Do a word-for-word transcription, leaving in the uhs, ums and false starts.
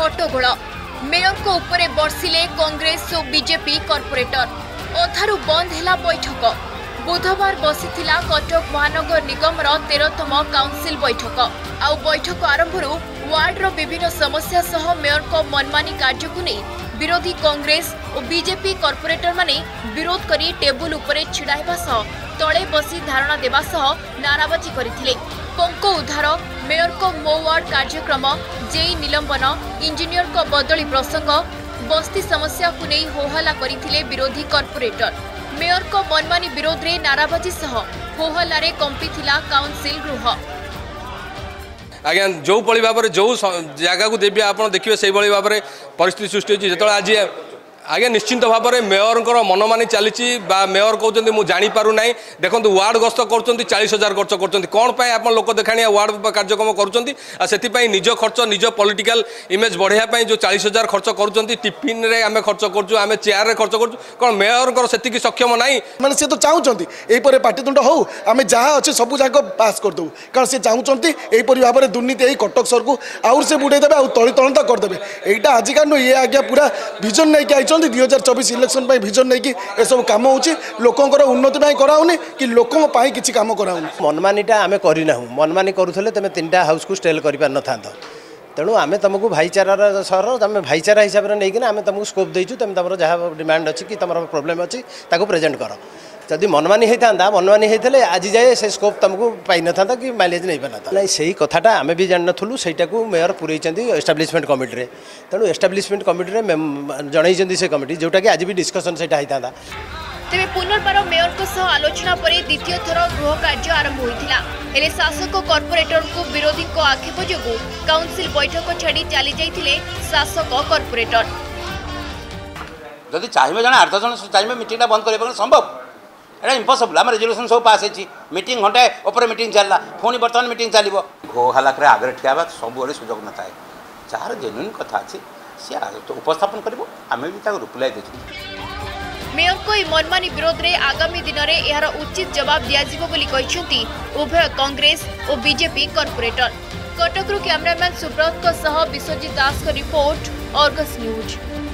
हट्टगोल mayor को उपरे बर्षिले कांग्रेस और बीजेपी कॉर्पोरेटर अधारू बंद है बैठक। बुधवार बसीथिला कटक महानगर निगम तेरहतम काउंसिल बैठक आउ बैठक आरंभ वार्डर विभिन्न समस्या सह मेयर को मनमानी कार्य को नहीं विरोधी कांग्रेस और बीजेपी कॉर्पोरेटर माने विरोध करी टेबुल उपरे छिड़ाइबा सह तले बसी धारणा देबा सह नाराबाजी करथिले। पंको उद्धार मेयर को मो वार्ड कार्यक्रम जेई निलंबन इंजीनियर को बदली प्रसंग बस्ती समस्या को नहीं होहल्ला करथिले विरोधी कॉर्पोरेटर। मेयर को मनमानी विरोध रे नाराबाजी सह होहल्ला रे कंपिथिला काउंसिल गृह। आज्ञा जो भली भाव में जो जगह को देवी आप देखिए से भाव में परिस्थिति सृष्टि होती जो आज आज्ञा निश्चिंत भाव में मेयर मनमानी चली मेयर कहते मुझे जापर ना देखो वार्ड गस्त कर चालीस हजार खर्च कर कौन पाए आप लोक देखाणिया वार्ड कार्यक्रम कर निज खर्च निज पॉलिटिकल इमेज बढ़ाई जो चालीस हजार खर्च कर टिफिन रे आम खर्च कर चेयर रे खर्च कर कौन मेयर से सक्षम ना मैंने सी तो चाहते यहीपर पाटितुंड हो आम जहाँ अच्छे सब जाक पास करदे कारण से चाहते यहीपर भाव में दुर्नीति यही कटक सर को आउर से बुड़ेदेवे आउ तली तलंता करदे यहाँ आजिका नु ये आज्ञा पूरा विजन नहीं कि दुई हजार चौबीस इलेक्शन विजन नहीं कि सब कम हो लोकंर उन्नति कराऊनी कि लोकों किसी कम कराऊनी मनमानीटा आम करना मनमानी करूले तुम तीन टा हाउस को स्टेल कर न था तेणु आम तुमको भाईचारार सहर तुम भाईचारा हिसाब से नहीं आम तुमको स्कोप देचु तुम तुम जहाँ डिमांड अच्छी कि तुम प्रोब्लेम अच्छी प्रेजेंट कर जदि मनमानी होता मनमानी होते आज जाए से स्कोप तुमको पाई न था कि माइलेज नहीं पाना ना से कथाटा आम भी जान नु सहीटा को मेयर पूरे एस्टाब्लिशमेंट कमिटी रे तेणु एस्टाब्लिशमेंट कमिटी रे जनई से कमिटी जोटा कि आज भी डिस्कसन से होता तेरे पुनर्बार मेयर को सह आलोचना पर द्वितीय थर गृह कार्य आरंभ होता हेले शासक कॉर्पोरेटर को विरोधी को आक्षेप जो काउंसिल बैठक छाड़ी चली जाते शासक कॉर्पोरेटर जदि चाहिए जन आठ दस जन चाहिए मीटिंग बंद करने संभव एटा इम्पॉसिबल आम रेजोल्यूशन सब पास होती मीटिंग घंटे ऊपर मीटिंग चलला पुणी बर्तमान मीटिंग चलो घो हलाक आगे ठिया सब सुजोग न थाए जार जेन्युइन कथा अच्छी सी उपस्थापन कर आम भी रिप्लाई देचु। मेयर को मनमानी विरोध रे आगामी दिन में यार उचित जवाब दिया बोली उभय कांग्रेस और BJP corporator. Cuttack cameraman Subrata Biswajit Das report Argus news.